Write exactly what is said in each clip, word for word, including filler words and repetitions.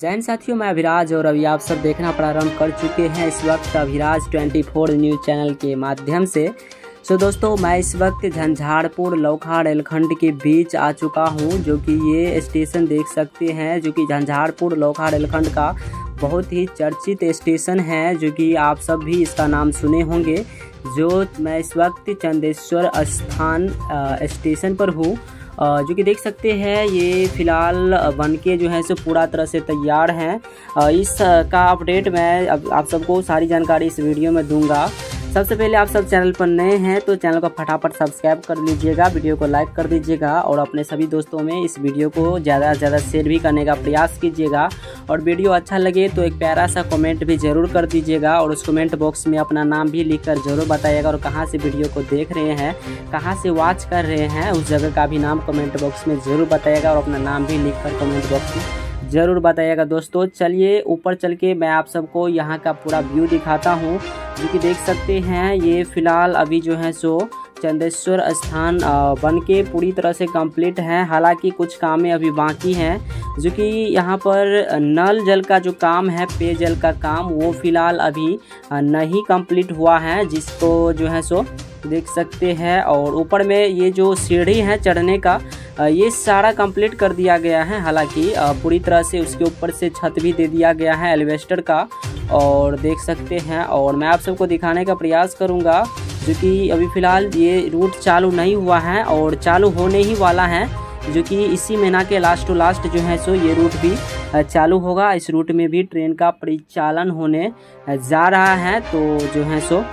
जय हिंद साथियों, मैं अभिराज और अभी आप सब देखना प्रारंभ कर चुके हैं इस वक्त अभिराज चौबीस न्यूज़ चैनल के माध्यम से। सो दोस्तों, मैं इस वक्त झंझारपुर लौखा रेलखंड के बीच आ चुका हूं, जो कि ये स्टेशन देख सकते हैं, जो कि झंझारपुर लौखा रेलखंड का बहुत ही चर्चित स्टेशन है, जो कि आप सब भी इसका नाम सुने होंगे। जो मैं इस वक्त चंदेश्वर स्थान स्टेशन पर हूँ, जो कि देख सकते हैं ये फ़िलहाल बनके जो है सो पूरा तरह से तैयार है। इस का अपडेट मैं अब आप सबको सारी जानकारी इस वीडियो में दूंगा। सबसे पहले आप सब चैनल पर नए हैं तो चैनल को फटाफट सब्सक्राइब कर लीजिएगा, वीडियो को लाइक कर दीजिएगा और अपने सभी दोस्तों में इस वीडियो को ज़्यादा से ज़्यादा शेयर भी करने का प्रयास कीजिएगा। और वीडियो अच्छा लगे तो एक प्यारा सा कमेंट भी ज़रूर कर दीजिएगा और उस कमेंट बॉक्स में अपना नाम भी लिख कर ज़रूर बताइएगा और कहाँ से वीडियो को देख रहे हैं, कहाँ से वॉच कर रहे हैं, उस जगह का भी नाम कमेंट बॉक्स में ज़रूर बताइएगा और अपना नाम भी लिख कर कमेंट बॉक्स में ज़रूर बताइएगा। दोस्तों चलिए ऊपर चल के मैं आप सबको यहाँ का पूरा व्यू दिखाता हूँ, जो कि देख सकते हैं ये फ़िलहाल अभी जो है सो चंदेश्वर स्थान बन के पूरी तरह से कंप्लीट है। हालांकि कुछ कामें अभी बाकी हैं, जो कि यहाँ पर नल जल का जो काम है, पेयजल का काम, वो फ़िलहाल अभी नहीं कंप्लीट हुआ है, जिसको जो है सो देख सकते हैं। और ऊपर में ये जो सीढ़ी है चढ़ने का, ये सारा कंप्लीट कर दिया गया है। हालांकि पूरी तरह से उसके ऊपर से छत भी दे दिया गया है एलिवेस्टर का, और देख सकते हैं। और मैं आप सबको दिखाने का प्रयास करूंगा, जो कि अभी फ़िलहाल ये रूट चालू नहीं हुआ है और चालू होने ही वाला है, जो कि इसी महीना के लास्ट टू लास्ट जो है सो ये रूट भी चालू होगा। इस रूट में भी ट्रेन का परिचालन होने जा रहा है, तो जो है सो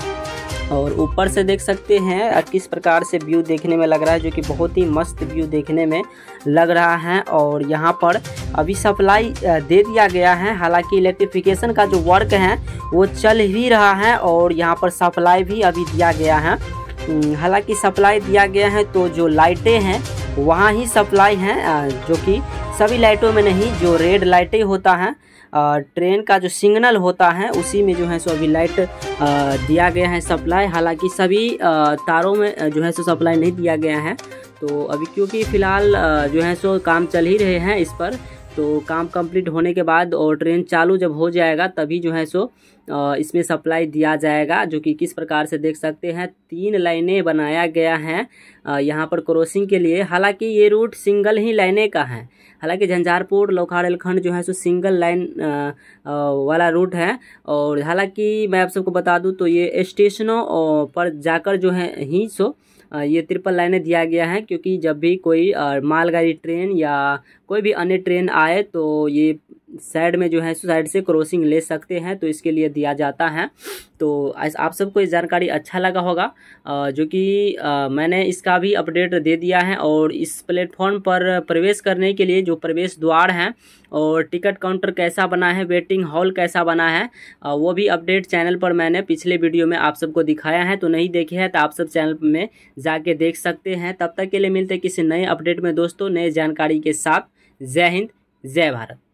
और ऊपर से देख सकते हैं किस प्रकार से व्यू देखने में लग रहा है, जो कि बहुत ही मस्त व्यू देखने में लग रहा है। और यहाँ पर अभी सप्लाई दे दिया गया है। हालांकि इलेक्ट्रिफिकेशन का जो वर्क है वो चल ही रहा है और यहाँ पर सप्लाई भी अभी दिया गया है। हालांकि सप्लाई दिया गया है तो जो लाइटें हैं वहाँ ही सप्लाई हैं, जो कि सभी लाइटों में नहीं। जो रेड लाइटें होता है ट्रेन का जो सिग्नल होता है, उसी में जो है सो अभी लाइट दिया गया है सप्लाई। हालांकि सभी तारों में जो है सो सप्लाई नहीं दिया गया है। तो अभी क्योंकि फ़िलहाल जो है सो काम चल ही रहे हैं इस पर, तो काम कंप्लीट होने के बाद और ट्रेन चालू जब हो जाएगा तभी जो है सो इसमें सप्लाई दिया जाएगा। जो कि किस प्रकार से देख सकते हैं, तीन लाइनें बनाया गया है यहाँ पर क्रॉसिंग के लिए। हालांकि ये रूट सिंगल ही लाइनें का है। हालांकि झंझारपुर लौखा रेलखंड जो है सो सिंगल लाइन वाला रूट है। और हालांकि मैं आप सबको बता दूं तो ये स्टेशनों पर जाकर जो है ही सो ये ट्रिपल लाइनें दिया गया है, क्योंकि जब भी कोई मालगाड़ी ट्रेन या कोई भी अन्य ट्रेन आए तो ये साइड में जो है साइड से क्रॉसिंग ले सकते हैं, तो इसके लिए दिया जाता है। तो आप सबको ये जानकारी अच्छा लगा होगा, जो कि मैंने इसका भी अपडेट दे दिया है। और इस प्लेटफॉर्म पर प्रवेश करने के लिए जो प्रवेश द्वार हैं और टिकट काउंटर कैसा बना है, वेटिंग हॉल कैसा बना है, वो भी अपडेट चैनल पर मैंने पिछले वीडियो में आप सबको दिखाया है। तो नहीं देखे हैं तो आप सब चैनल में जाके देख सकते हैं। तब तक के लिए मिलते हैं किसी नए अपडेट में दोस्तों, नए जानकारी के साथ। जय हिंद, जय भारत।